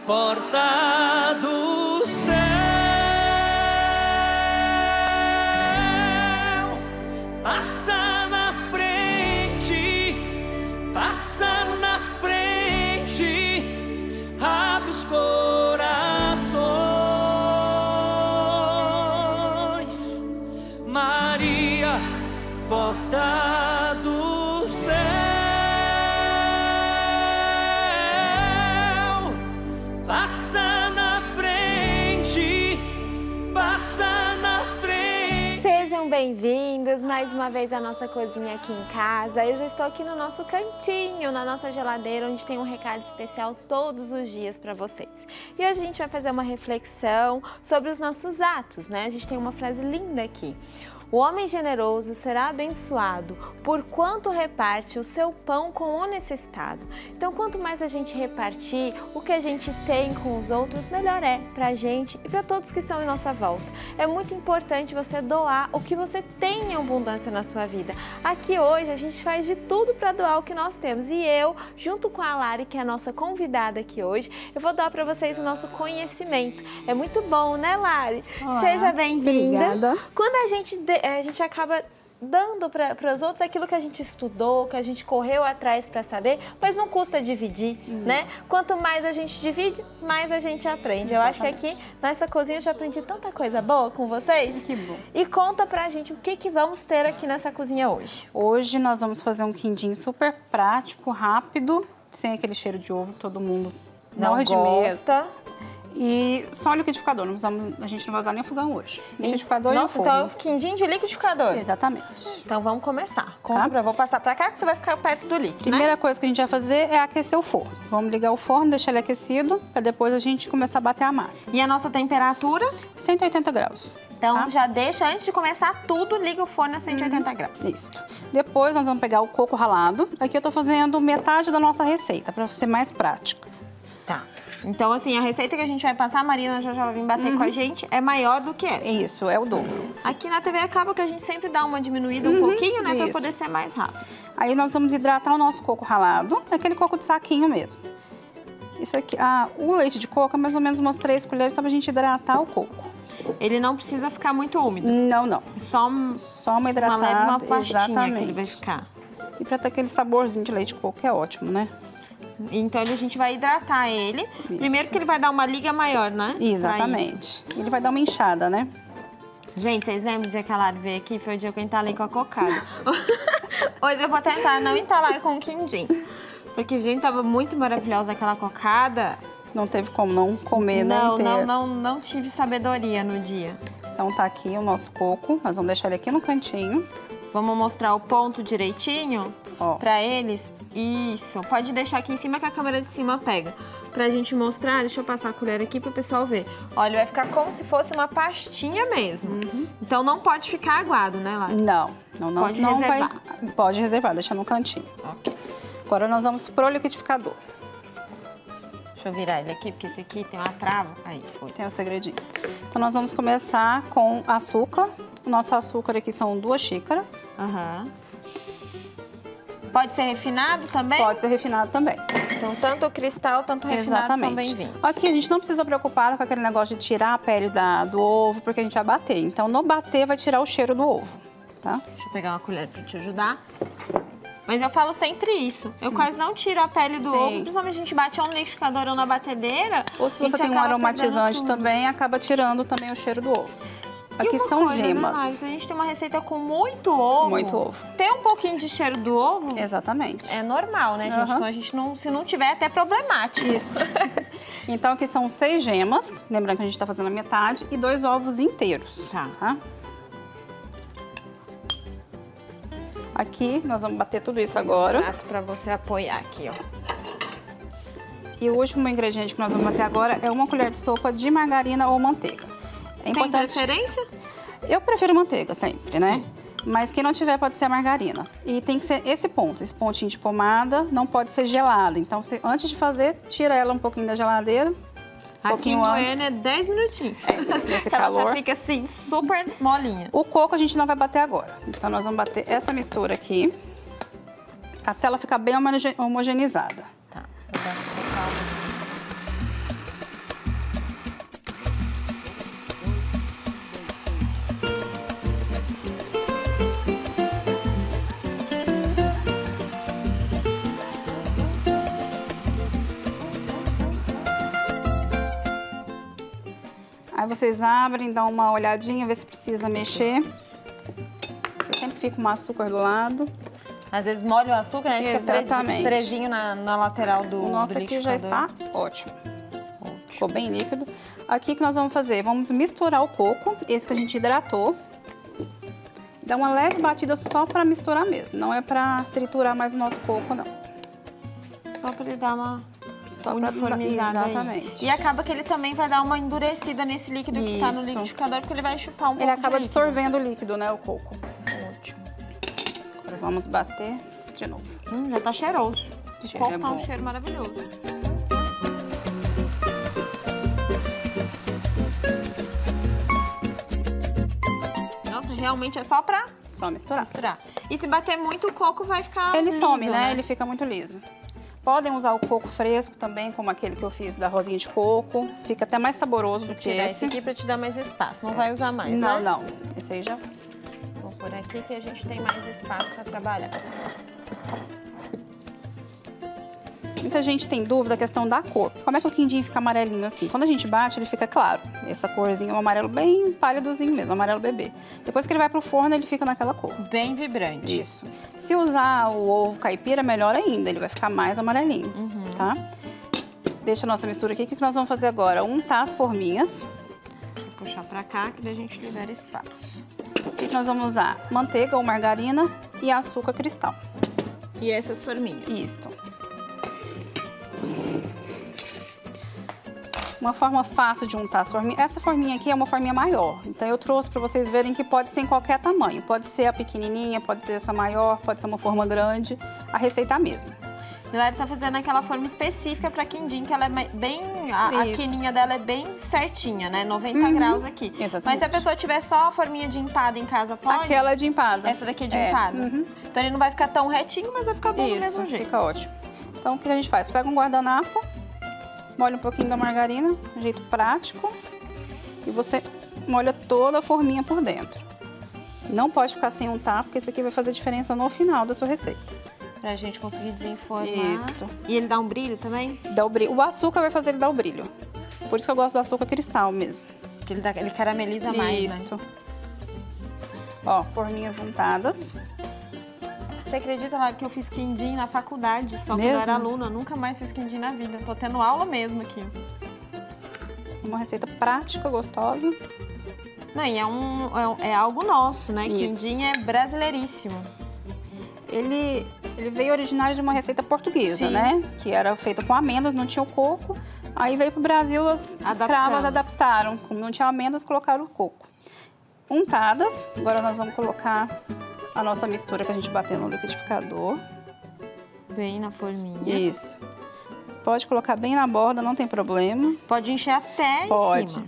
porta do céu, passa na frente, passa na frente, abre os corações. Maria, porta do céu, passa na frente, passa na frente. Sejam bem-vindos mais uma vez à nossa cozinha aqui em casa. Eu já estou aqui no nosso cantinho, na nossa geladeira, onde tem um recado especial todos os dias para vocês. E hoje a gente vai fazer uma reflexão sobre os nossos atos, né? A gente tem uma frase linda aqui. O homem generoso será abençoado por quanto reparte o seu pão com o necessitado. Então, quanto mais a gente repartir o que a gente tem com os outros, melhor é para a gente e para todos que estão em nossa volta. É muito importante você doar o que você tem em abundância na sua vida. Aqui hoje a gente faz de tudo para doar o que nós temos. E eu, junto com a Lari, que é a nossa convidada aqui hoje, eu vou dar para vocês o nosso conhecimento. É muito bom, né, Lari? Olá, seja bem-vinda. Obrigada. Quando a gente acaba dando para os outros aquilo que a gente estudou, que a gente correu atrás para saber, mas não custa dividir, né? Quanto mais a gente divide, mais a gente aprende. Eu acho que aqui nessa cozinha eu já aprendi tanta coisa boa com vocês. Que bom. E conta pra gente o que vamos ter aqui nessa cozinha hoje. Hoje nós vamos fazer um quindim super prático, rápido, sem aquele cheiro de ovo que todo mundo morre de medo. E só liquidificador, a gente não vai usar nem o fogão hoje. Liquidificador e o Nossa, fogo. então quindim de liquidificador. Exatamente. Então vamos começar. Conta Tá. pra, vou passar pra cá que você vai ficar perto do líquido, Primeira né? coisa que a gente vai fazer é aquecer o forno. Vamos ligar o forno, deixar ele aquecido, para depois a gente começar a bater a massa. E a nossa temperatura? 180 graus. Então tá? já deixa, antes de começar tudo, liga o forno a 180 graus. Isso. Depois nós vamos pegar o coco ralado. Aqui eu tô fazendo metade da nossa receita, para ser mais prática. Tá. Então, assim, a receita que a gente vai passar, a Marina já vai vir bater com a gente, é maior do que essa. Isso, é o dobro. Aqui na TV acaba que a gente sempre dá uma diminuída um pouquinho, né? Pra isso. poder ser mais rápido. Aí nós vamos hidratar o nosso coco ralado, aquele coco de saquinho mesmo. Isso aqui, o leite de coco é mais ou menos umas 3 colheres só pra gente hidratar o coco. Ele não precisa ficar muito úmido. Não. Só uma hidratada. leve uma pastinha exatamente. que ele vai ficar. E pra ter aquele saborzinho de leite de coco, que é ótimo, né? Então a gente vai hidratar ele. Isso. Primeiro que ele vai dar uma liga maior, né? Exatamente. Ele vai dar uma inchada, né? Gente, vocês lembram do dia que a Lari veio aqui? Foi o dia que eu entalei com a cocada. Hoje eu vou tentar não entalar com o quindim. Porque, gente, tava muito maravilhosa aquela cocada. Não teve como não comer, Não tive sabedoria no dia. Então tá aqui o nosso coco. Nós vamos deixar ele aqui no cantinho. Vamos mostrar o ponto direitinho pra eles. Isso. Pode deixar aqui em cima que a câmera de cima pega. Pra gente mostrar, deixa eu passar a colher aqui pro pessoal ver. Olha, ele vai ficar como se fosse uma pastinha mesmo. Então não pode ficar aguado, né, Lara? Não. Pode reservar. Pode reservar, deixar no cantinho. Ok. Agora nós vamos pro liquidificador. Deixa eu virar ele aqui, porque esse aqui tem uma trava. Aí, foi. Tem um segredinho. Então nós vamos começar com açúcar. O nosso açúcar aqui são 2 xícaras. Aham. Pode ser refinado também? Pode ser refinado também. Então, tanto o cristal, tanto o refinado são bem-vindos. Aqui a gente não precisa preocupar com aquele negócio de tirar a pele do ovo, porque a gente vai bater. Então, no bater, vai tirar o cheiro do ovo, tá? Deixa eu pegar uma colher pra te ajudar. Mas eu falo sempre isso. Eu quase não tiro a pele do ovo, principalmente a gente bate ou no liquidificador ou na batedeira. Ou se você tem um aromatizante também, acaba tirando também o cheiro do ovo. Aqui são gemas. Né, se a gente tem uma receita com muito ovo, tem um pouquinho de cheiro do ovo. Exatamente. É normal, né, gente? Então a gente não, se não tiver, é até problemático. Isso. Então aqui são 6 gemas, lembrando que a gente tá fazendo a metade, e 2 ovos inteiros. Tá? Aqui nós vamos bater tudo isso agora. Prato pra você apoiar aqui, ó. E o último ingrediente que nós vamos bater agora é 1 colher de sopa de margarina ou manteiga. É importante. Tem preferência? Eu prefiro manteiga sempre, né? Mas quem não tiver pode ser a margarina. E tem que ser esse pontinho de pomada, não pode ser gelada. Então, antes de fazer, tira ela um pouquinho da geladeira. Aqui em Goiânia é 10 minutinhos. Nesse ela calor. já fica assim, super molinha. O coco a gente não vai bater agora. Então, nós vamos bater essa mistura aqui, até ela ficar bem homogeneizada. Tá. Aí vocês abrem, dão uma olhadinha, vê se precisa mexer. Eu sempre fico com o açúcar do lado. Às vezes molha o açúcar, né? Exatamente. Fica presinho na lateral do liquidificador. O nosso aqui já está ótimo. Ficou bem líquido. Aqui o que nós vamos fazer? Vamos misturar o coco, esse que a gente hidratou. Dá uma leve batida só para misturar mesmo. Não é para triturar mais o nosso coco, não. Só para ele dar uma uniformizada. Exatamente. Aí. E acaba que ele também vai dar uma endurecida nesse líquido que tá no liquidificador, porque ele vai chupar um pouco. Ele acaba absorvendo o líquido, né, o coco. Ótimo. Agora vamos bater de novo. Já tá cheiroso. O coco tá um bom. cheiro maravilhoso. Nossa, realmente é só pra misturar. E se bater muito, o coco vai ficar Ele liso, some, né? Ele fica muito liso. Podem usar o coco fresco também, como aquele que eu fiz da rosinha de coco. Fica até mais saboroso do que esse. Esse aqui pra te dar mais espaço. Não vai usar mais, não, né? Não, esse aí já... Vou pôr aqui que a gente tem mais espaço pra trabalhar. Muita gente tem dúvida da questão da cor. Como é que o quindim fica amarelinho assim? Quando a gente bate, ele fica claro. Essa corzinha, um amarelo bem pálidozinho mesmo, amarelo bebê. Depois que ele vai pro forno, ele fica naquela cor. Bem vibrante. Isso. Se usar o ovo caipira, melhor ainda. Ele vai ficar mais amarelinho, tá? Deixa a nossa mistura aqui. O que nós vamos fazer agora? Untar as forminhas. Vou puxar pra cá, que daí a gente libera espaço. O que nós vamos usar? Manteiga ou margarina e açúcar cristal. E essas forminhas. Isso. Uma forma fácil de untar as forminhas. Essa forminha aqui é uma forminha maior. Então eu trouxe para vocês verem que pode ser em qualquer tamanho. Pode ser a pequenininha, pode ser essa maior, pode ser uma forma grande. A receita é a mesma. E ela tá fazendo aquela forma específica para quindim, que ela é bem... A quininha dela é bem certinha, né? 90 graus aqui. Exatamente. Mas se a pessoa tiver só a forminha de empada em casa, pode? Aquela é de empada. Essa daqui é de empada? Então ele não vai ficar tão retinho, mas vai ficar bom do mesmo jeito. Fica ótimo. Então o que a gente faz? Pega um guardanapo, molha um pouquinho da margarina, de um jeito prático, e você molha toda a forminha por dentro. Não pode ficar sem untar, porque isso aqui vai fazer diferença no final da sua receita. Pra gente conseguir desenformar. Isso. E ele dá um brilho também? Dá o brilho. O açúcar vai fazer ele dar o brilho. Por isso que eu gosto do açúcar cristal mesmo. Porque ele carameliza mais, Isso. né? Ó, forminhas untadas. Você acredita lá que eu fiz quindim na faculdade, só quando Mesmo? eu era aluna? Eu nunca mais fiz quindim na vida. Tô tendo aula mesmo aqui. Uma receita prática, gostosa. Não, e é algo nosso, né? Isso. Quindim é brasileiríssimo. Ele veio originário de uma receita portuguesa, Sim. né? Que era feita com amêndoas, não tinha o coco. Aí veio pro Brasil, as escravas adaptaram. Como não tinha amêndoas, colocaram o coco. Untadas. Agora nós vamos colocar a nossa mistura que a gente bateu no liquidificador. Bem na forminha. Isso. Pode colocar bem na borda, não tem problema. Pode encher até Pode. em cima.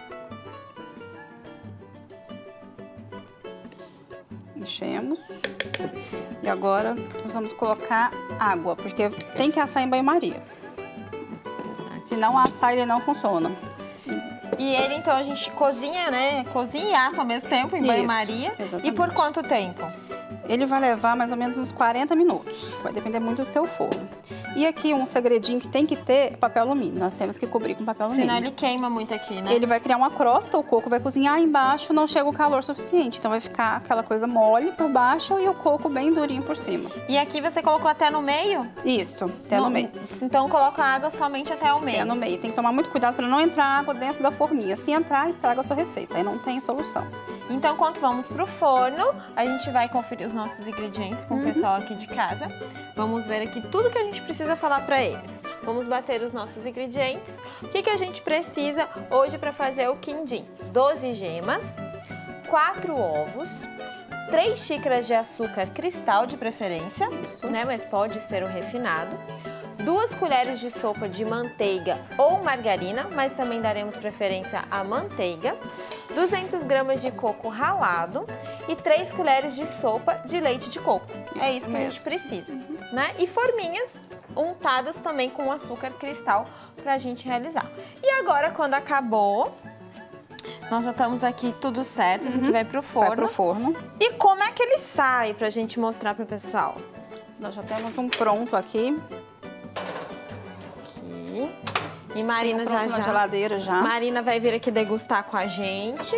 Enchemos. E agora nós vamos colocar água, porque tem que assar em banho-maria. Se não assar, ele não funciona. E ele, então, a gente cozinha, né? Cozinha e assa ao mesmo tempo em banho-maria. Exatamente. E por quanto tempo? Ele vai levar mais ou menos uns 40 minutos. Vai depender muito do seu forno. E aqui um segredinho que tem que ter é papel alumínio. Nós temos que cobrir com papel alumínio. Senão ele queima muito aqui, né? Ele vai criar uma crosta, o coco vai cozinhar embaixo, não chega o calor suficiente. Então vai ficar aquela coisa mole por baixo e o coco bem durinho por cima. E aqui você colocou até no meio? Isso, até no meio. Então coloca a água somente até o meio. Até no meio. Tem que tomar muito cuidado para não entrar água dentro da forminha. Se entrar, estraga a sua receita. Aí não tem solução. Então, enquanto vamos pro forno, a gente vai conferir os nossos ingredientes com o pessoal aqui de casa. Vamos ver aqui tudo que a gente precisa falar para eles. Vamos bater os nossos ingredientes. O que a gente precisa hoje para fazer o quindim? 12 gemas, 4 ovos, 3 xícaras de açúcar cristal de preferência, né? Mas pode ser o refinado. 2 colheres de sopa de manteiga ou margarina, mas também daremos preferência à manteiga. 200 gramas de coco ralado e 3 colheres de sopa de leite de coco. É isso que a gente precisa, né? E forminhas untadas também com açúcar cristal pra gente realizar. E agora, quando acabou, nós já estamos aqui tudo certo, isso aqui vai pro forno. Vai pro forno. E como é que ele sai pra gente mostrar pro pessoal? Nós já temos um pronto aqui. E Marina já na geladeira já. Marina vai vir aqui degustar com a gente.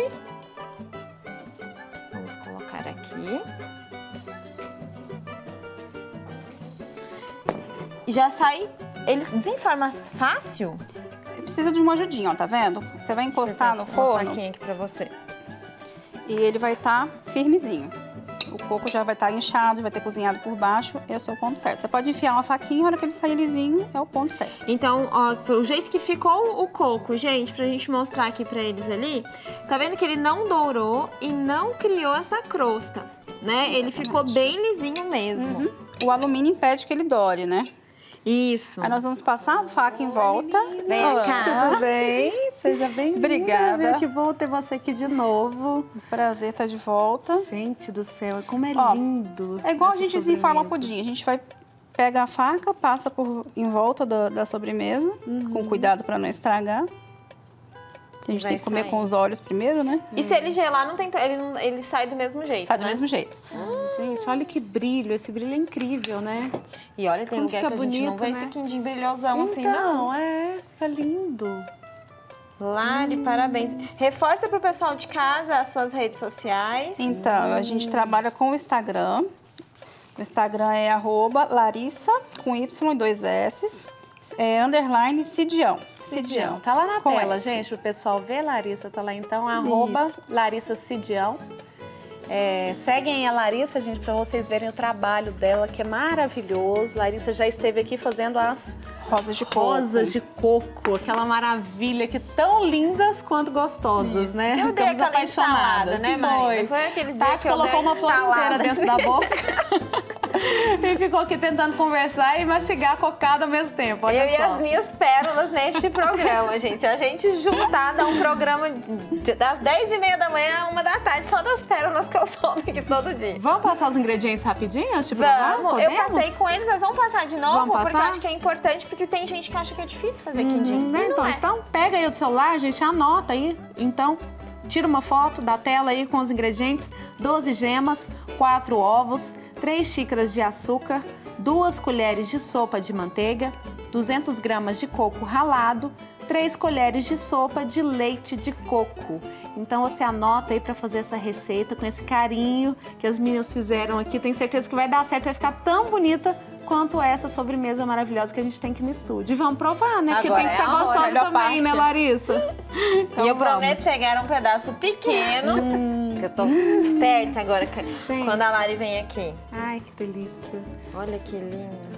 Vamos colocar aqui. Já sai... Ele desenforma fácil? Precisa de uma ajudinha, ó, tá vendo? Você vai encostar no forno. Uma faquinha aqui pra você. E ele vai estar firmezinho. O coco já vai estar inchado, vai ter cozinhado por baixo, esse é o ponto certo. Você pode enfiar uma faquinha, a hora que ele sair lisinho, é o ponto certo. Então, ó, o jeito que ficou o coco, gente, pra gente mostrar aqui pra eles ali, tá vendo que ele não dourou e não criou essa crosta, né? Exatamente. Ele ficou bem lisinho mesmo. O alumínio impede que ele doure, né? Isso. Aí nós vamos passar a faca em volta. Vem cá. Tudo bem? Seja bem-vinda. Obrigada. Que bom ter você aqui de novo. Prazer estar de volta. Gente do céu, como é lindo. É igual a gente desenforma pudim. A gente vai pegar a faca, passa em volta da sobremesa, com cuidado para não estragar. A gente tem que comer com os olhos primeiro, né? E se ele gelar, não tem, ele sai do mesmo jeito, Sai do mesmo jeito. Gente, olha que brilho. Esse brilho é incrível, né? E olha, tem lugar que a gente não vê esse quindim brilhosão assim, não. Fica lindo. Lari, parabéns. Reforça pro pessoal de casa as suas redes sociais. Então, a gente trabalha com o Instagram. O Instagram é @Larissa, com Y e 2 S. _ Cidião. Cidião. Tá lá na tela, gente, pro pessoal ver. Larissa tá lá, então, @Larissa Cidião. Seguem a Larissa, gente, para vocês verem o trabalho dela, que é maravilhoso. Larissa já esteve aqui fazendo as rosas de coco. Rosas de coco, aquela maravilha, que tão lindas quanto gostosas, Isso. né? Eu dei aquela instalada, né, Marina? Foi aquele dia Tati que eu colocou uma flor inteira dentro da boca. E ficou aqui tentando conversar e mastigar a cocada ao mesmo tempo. Olha eu só. E as minhas pérolas neste programa, gente. Se a gente juntar, dá um programa das 10h30 da manhã a 1 da tarde, só das pérolas que eu solto aqui todo dia. Vamos passar os ingredientes rapidinho antes de provar? Vamos, eu passei com eles, nós vamos passar de novo, Vamos porque eu acho que é importante, porque tem gente que acha que é difícil fazer quindim. Né? Então, pega aí o celular, gente, anota aí. Então, tira uma foto da tela aí com os ingredientes: 12 gemas, 4 ovos, 3 xícaras de açúcar, 2 colheres de sopa de manteiga, 200 gramas de coco ralado, 3 colheres de sopa de leite de coco. Então você anota aí para fazer essa receita com esse carinho que as meninas fizeram aqui. Tenho certeza que vai dar certo, vai ficar tão bonita quanto essa sobremesa maravilhosa que a gente tem aqui no estúdio. E vamos provar, né? Porque agora tem que ficar gostoso também, né, Larissa? Então, e eu prometo pegar um pedaço pequeno, que eu tô esperta agora quando a Lari vem aqui. Ai, que delícia. Olha que lindo.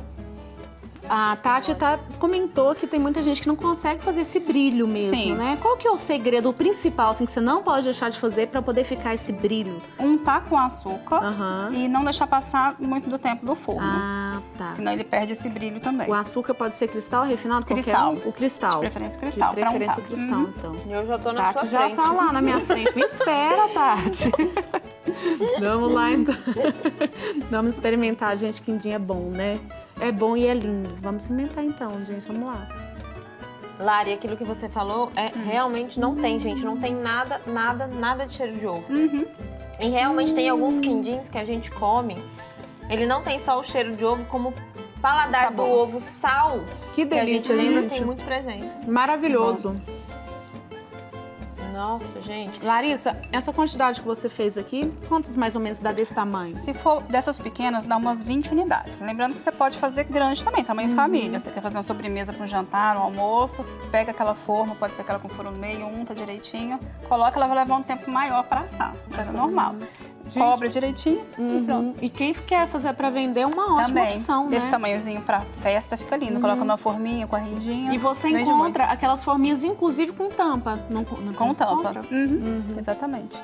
A Tati comentou que tem muita gente que não consegue fazer esse brilho mesmo, né? Qual que é o segredo, o principal, assim, que você não pode deixar de fazer pra poder ficar esse brilho? Untar com açúcar e não deixar passar muito do tempo do forno. Ah, tá. Senão ele perde esse brilho também. O açúcar pode ser cristal refinado? Cristal. O cristal. De preferência cristal. De preferência cristal, então. Eu já tô na Tati sua frente. já tá lá na minha frente. Me espera, Tati. Vamos lá, então. Vamos experimentar, gente. Quindim é bom, né? É bom e é lindo. Vamos experimentar, então, gente. Vamos lá. Lari, aquilo que você falou, realmente não tem, gente. Não tem nada de cheiro de ovo. E realmente tem alguns quindins que a gente come. Ele não tem só o cheiro de ovo, como o paladar do ovo, sal. Que delícia, que a gente lembra, gente. tem muito presença. Maravilhoso. Nossa, gente. Larissa, essa quantidade que você fez aqui, quantos mais ou menos dá desse tamanho? Se for dessas pequenas, dá umas 20 unidades. Lembrando que você pode fazer grande também, tamanho família. Você quer fazer uma sobremesa para um jantar, um almoço, pega aquela forma, pode ser aquela com furo no meio, unta direitinho, coloca, ela vai levar um tempo maior para assar. Coisa normal. Cobre direitinho e pronto. E quem quer fazer para vender é uma ótima opção, né? Desse tamanhozinho para festa fica lindo. Coloca numa forminha com a rendinha. E você encontra aquelas forminhas, inclusive com tampa. Com tampa. Exatamente.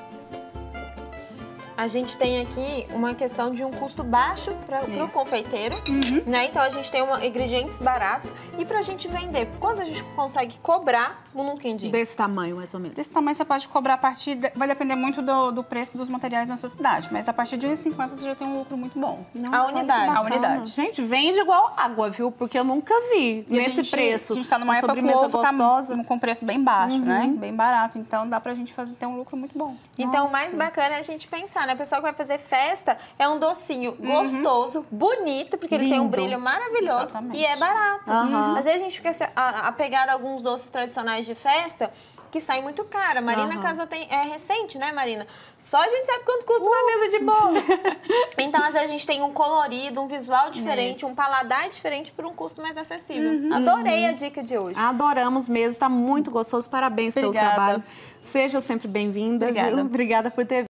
A gente tem aqui uma questão de um custo baixo para o confeiteiro, né? Então a gente tem ingredientes baratos e pra gente vender. Quanto a gente consegue cobrar num quindim? Desse tamanho, mais ou menos. Desse tamanho você pode cobrar a partir... Vai depender muito do preço dos materiais na sua cidade, mas a partir de R$1,50 você já tem um lucro muito bom. Nossa, a unidade. Gente, vende igual água, viu? Porque eu nunca vi nesse preço. A gente tá numa época que o ovo tá com preço bem baixo, né? Bem barato. Então dá pra gente ter um lucro muito bom. Então o mais bacana é a gente pensar pensar, né? A pessoa que vai fazer festa é um docinho gostoso, bonito, porque ele tem um brilho maravilhoso. Exatamente. E é barato. Às vezes a gente fica apegado a alguns doces tradicionais de festa que saem muito caro. A Marina casou é recente, né, Marina? Só a gente sabe quanto custa uma mesa de bolo. Então, às vezes, a gente tem um colorido, um visual diferente, um paladar diferente por um custo mais acessível. Adorei a dica de hoje. Adoramos mesmo, tá muito gostoso. Parabéns pelo trabalho. Seja sempre bem-vinda. Obrigada. Obrigada por ter